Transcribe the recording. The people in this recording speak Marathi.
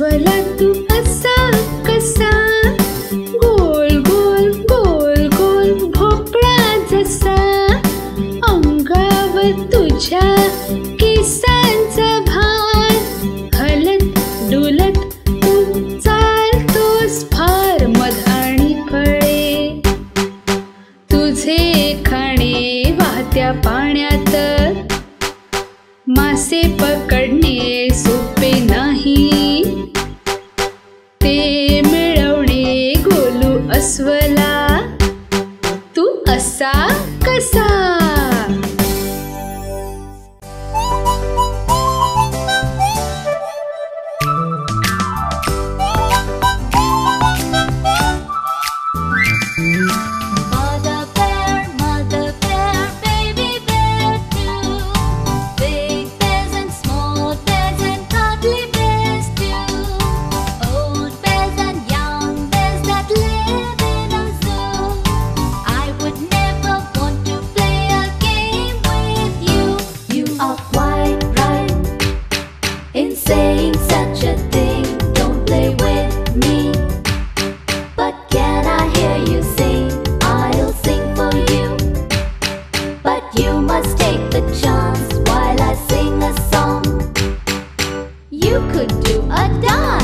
अस्वला तू असा कसा, गोल गोल गोल गोल भोपळा जसा, अंगावर तुझ्या केसांचा भार, हलत डुलत तू चालतोस फार मध आणि फळे, तुझे खाणे वाहत्या पाण्यात, मासे पकडणे सोपे नाही, ते मिळवणे गोलू अस्वला तू असा कसा. Saying such a thing, don't play with me. But can I hear you sing? I'll sing for you. But you must take the chance while I sing a song. You could do a dance.